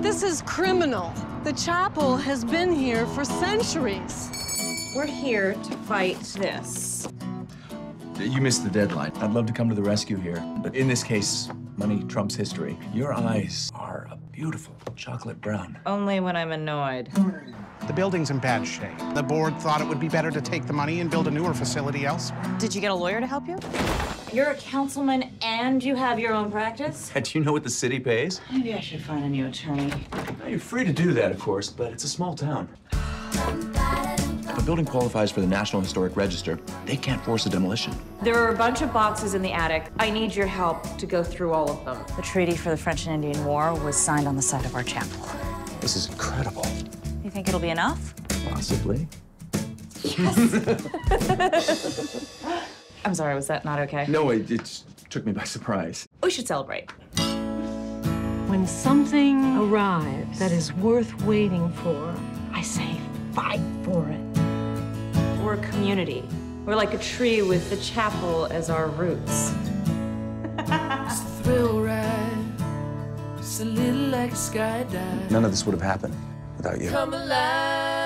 This is criminal. The chapel has been here for centuries. We're here to fight this. You missed the deadline. I'd love to come to the rescue here, but in this case, money trumps history. Your eyes are a beautiful chocolate brown. Only when I'm annoyed. The building's in bad shape. The board thought it would be better to take the money and build a newer facility elsewhere. Did you get a lawyer to help you? You're a councilman and you have your own practice? Do you know what the city pays? Maybe I should find a new attorney. You're free to do that, of course, but it's a small town. If a building qualifies for the National Historic Register, they can't force a demolition. There are a bunch of boxes in the attic. I need your help to go through all of them. The treaty for the French and Indian War was signed on the site of our chapel. This is incredible. You think it'll be enough? Possibly. I'm sorry, was that not okay? No, it took me by surprise. We should celebrate. When something arrives that is worth waiting for, I say fight for it. We're a community. We're like a tree with the chapel as our roots. It's a thrill ride. It's a little like a skydive. None of this would have happened without you. Come alive.